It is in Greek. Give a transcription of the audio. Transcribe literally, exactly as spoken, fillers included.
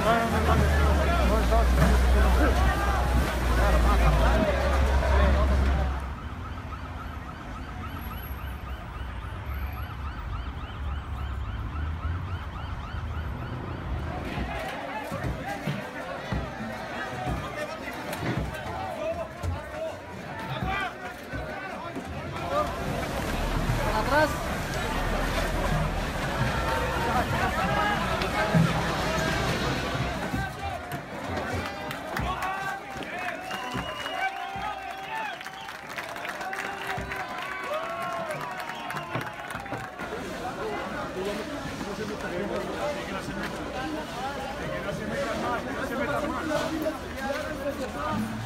Atrás. Que no se metan más, que no se metan más.